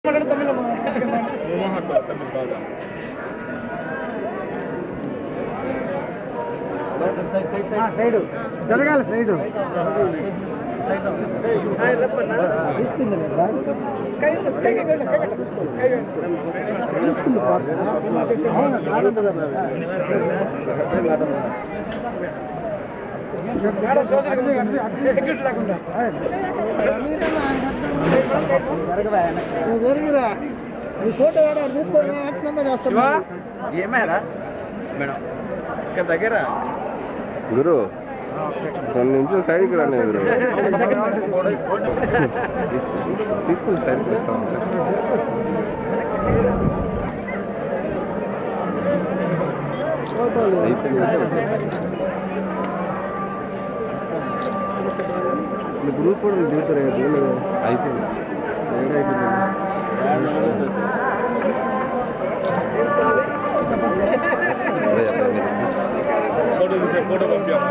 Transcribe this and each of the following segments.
side జరగాలి side జరిగిరా ఈ photo తీసుకోవాలి ఏమైనా మేడం ఇక్కడ దగ్గర గురు 2 నిమిషాలు సైడ్కి రాని గురు తీసుకుని సైడ్కి వస్తాం గ్రూప్ ఫోటోలు దిగుతారు అయిపోయింది ఫోటో పంపించాము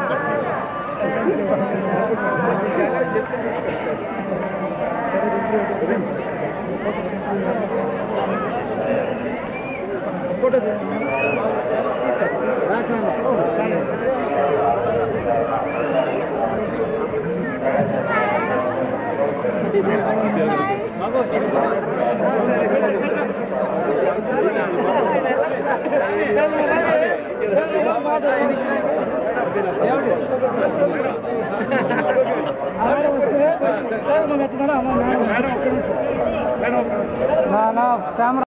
ఫోటో కెమెరా